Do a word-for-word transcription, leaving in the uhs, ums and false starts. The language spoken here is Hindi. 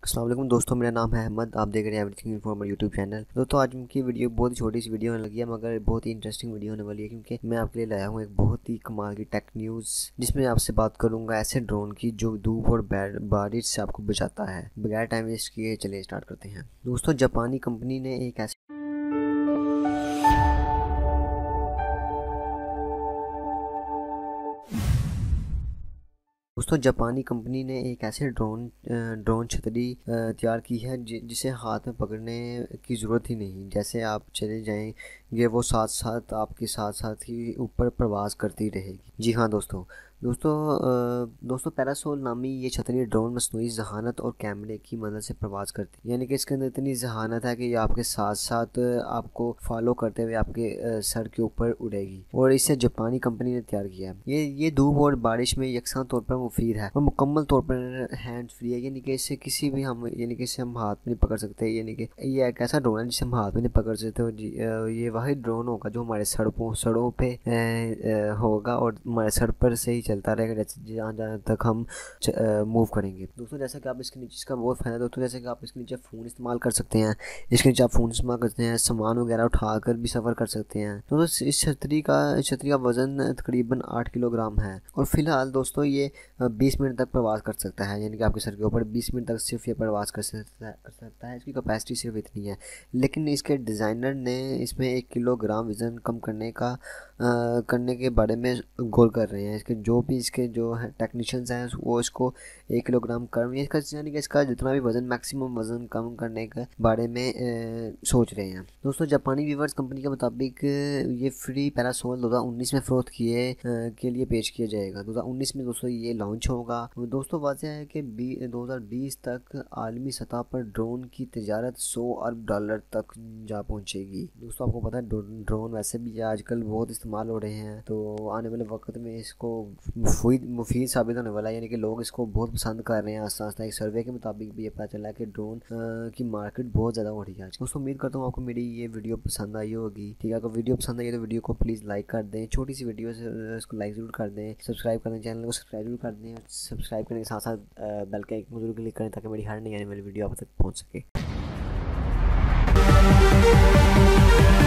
अस्सलाम वालेकुम दोस्तों, मेरा नाम है अहमद। आप देख रहे हैं एवरीथिंग इन्फॉर्मर यूट्यूब चैनल। दोस्तों आज की वीडियो बहुत ही छोटी सी वीडियो होने लगी है, मगर बहुत ही इंटरेस्टिंग वीडियो होने वाली है, क्योंकि मैं आपके लिए लाया हूँ एक बहुत ही कमाल की टेक न्यूज़, जिसमें आपसे बात करूँगा ऐसे ड्रोन की जो धूप और बारिश से आपको बचाता है। बगैर टाइम वेस्ट किए चलिए स्टार्ट करते हैं। दोस्तों जापानी कंपनी ने एक ऐसे दोस्तों जापानी कंपनी ने एक ऐसे ड्रोन ड्रोन छतरी तैयार की है जिसे हाथ में पकड़ने की ज़रूरत ही नहीं। जैसे आप चले जाएंगे वो साथ साथ आपके साथ साथ ही ऊपर प्रवास करती रहेगी। जी हाँ दोस्तों दोस्तों दोस्तों पैरासोल नामी ये छतरी ड्रोन मस्नूई जहानत और कैमरे की मदद से प्रवास करती है। यानी कि इसके अंदर इतनी जहानत है कि ये आपके साथ साथ आपको फॉलो करते हुए आपके सर के ऊपर उड़ेगी, और इसे जापानी कंपनी ने तैयार किया है। ये ये धूप और बारिश में यकसा तौर पर मुफीद है और मुकम्मल तौर पर हैंड फ्री है। यानी कि इसे किसी भी हम यानी कि इसे हम हाथ में नहीं पकड़ सकते। यानी कि ये एक ऐसा ड्रोन है जिसे हम हाथ में नहीं पकड़ सकते। ये वही ड्रोन होगा जो हमारे सड़कों सड़कों पे होगा और हमारे सर पर से ही चलता रहेगा जहाँ जहाँ तक हम मूव करेंगे। दोस्तों जैसा कि आप इसके नीचे इसका बहुत फायदा दोस्तों जैसे कि आप इसके नीचे फ़ोन इस्तेमाल कर सकते हैं। इसके नीचे आप फ़ोन इस्तेमाल करते हैं, सामान वगैरह उठाकर भी सफ़र कर सकते हैं। दोस्तों इस छतरी का इस छतरी का वज़न तकरीबन आठ किलोग्राम है और फिलहाल दोस्तों ये बीस मिनट तक प्रवास कर सकता है। यानी कि आपके सर के ऊपर बीस मिनट तक सिर्फ ये प्रवास कर सकता है कर सकता है इसकी कैपेसिटी सिर्फ इतनी है। लेकिन इसके डिज़ाइनर ने इसमें एक किलोग्राम वज़न कम करने का आ, करने के बारे में गौर कर रहे हैं। इसके जो भी इसके जो है टेक्नीशियंस हैं वो इसको एक किलोग्राम कम इसका यानी कि इसका जितना भी वज़न मैक्सिमम वज़न कम करने के बारे में ए, सोच रहे हैं। दोस्तों जापानी वीवर्स कंपनी के मुताबिक ये फ्री पैरासोल दो हज़ार उन्नीस में फ़रोख्त किए के लिए पेश किया जाएगा। दो हज़ार उन्नीस में दोस्तों ये लॉन्च होगा। दोस्तों वाज़ेह है कि दो हज़ार बीस तक आलमी सतह पर ड्रोन की तजारत सौ अरब डॉलर तक जा पहुंचेगी। दोस्तों आपको पता है ड्रोन वैसे भी आजकल बहुत इस्तेमाल हो रहे हैं, तो आने वाले वक्त में इसको मुफीद मुफीद साबित होने वाला है। यानी कि लोग इसको बहुत पसंद कर रहे हैं आस्ता आस्ता। एक सर्वे के मुताबिक भी ये पता चला है कि ड्रोन की मार्केट बहुत ज़्यादा हो रही है। दोस्तों उम्मीद करता हूँ आपको मेरी ये वीडियो पसंद आई होगी। ठीक है, अगर वीडियो पसंद आई तो वीडियो को प्लीज़ लाइक कर दें। छोटी सी वीडियो से इसको लाइक ज़रूर कर दें। सब्सक्राइब कर दें, चैनल को सब्सक्राइब जरूर कर दें। सब्सक्राइब करने के साथ साथ बेल के आइकन को जरूर क्लिक करें ताकि मेरी हर नई आने वाली वीडियो आप तक पहुंच सके।